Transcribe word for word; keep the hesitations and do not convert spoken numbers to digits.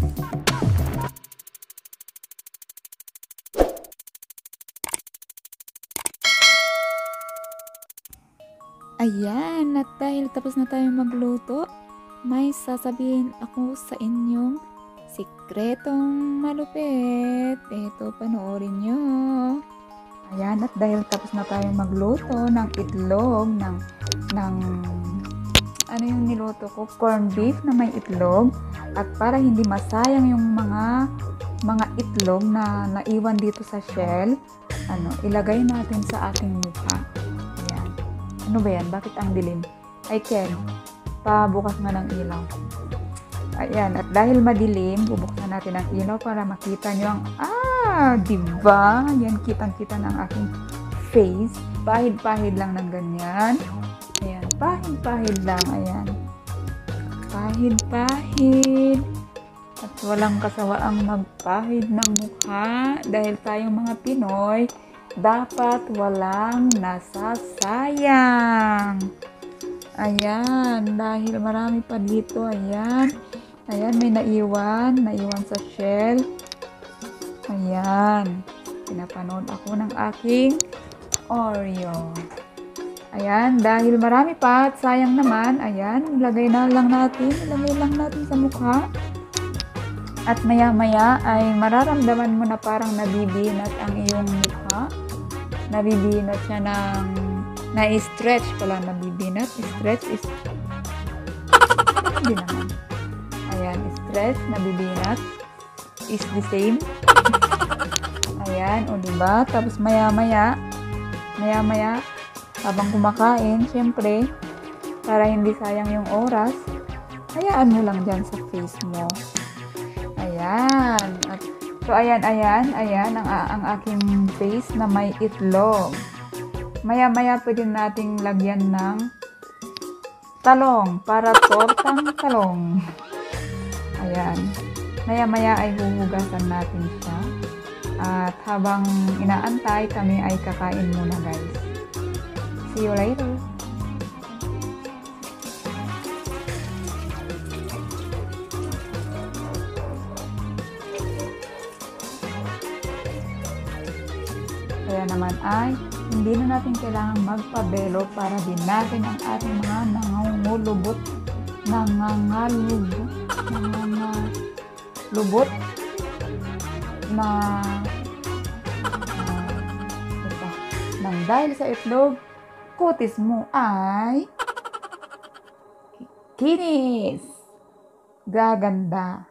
Ayan, at dahil tapos na tayo magluto, may sasabihin ako sa inyong sikretong malupit. Ito, panoorin nyo. Ayan, at dahil tapos na tayo magluto ng itlog, ng, ng ano yung niluto ko, corned beef na may itlog. At para hindi masayang yung mga mga itlog na naiwan dito sa shell, ano, ilagay natin sa ating mukha. Ano ba yan? Bakit ang dilim? Ay, Ken, pabukas nga ng ilaw. Ayan, at dahil madilim, bubuksan natin ang ilaw para makita nyo ang, ah, diba? Yan, kitang-kita ng aking face. Pahid-pahid lang ng ganyan. Ayan, pahid-pahid lang. Ayan. Pahid-pahid. At walang kasawaang magpahid ng mukha. Dahil tayong mga Pinoy, dapat walang nasasayang. Ayan, dahil marami pa dito. Ayan. Ayan, may naiwan. Naiwan sa shell. Ayan. Pinapanood ako ng aking Oreo. Ayan, dahil marami pa at sayang naman. Ayan, ilagay na lang natin. Ilagay lang natin sa mukha. At maya-maya ay mararamdaman mo na parang nabibinat ang iyong mukha. Nabibinat siya ng na-stretch pala, nabibinat. Stretch is hindi naman. Ayan, stretch, nabibinat is the same. Ayan, o diba? Tapos maya-maya, maya-maya, habang kumakain, syempre, para hindi sayang yung oras, hayaan mo lang dyan sa face mo. Ayan. At, so, ayan, ayan, ayan ang, ang aking face na may itlog. Maya-maya pwede nating lagyan ng talong para tortang talong. Ayan. Maya-maya ay huhugasan natin siya. At habang inaantay, kami ay kakain muna, guys. See you later. Kaya naman ay hindi na natin kailangan magpabelo para din natin ang ating mga nangangulubot, nangangalubot, nangangalubot na uh, ito, nang dahil sa itlog, kutis mo ay kinis, gaganda.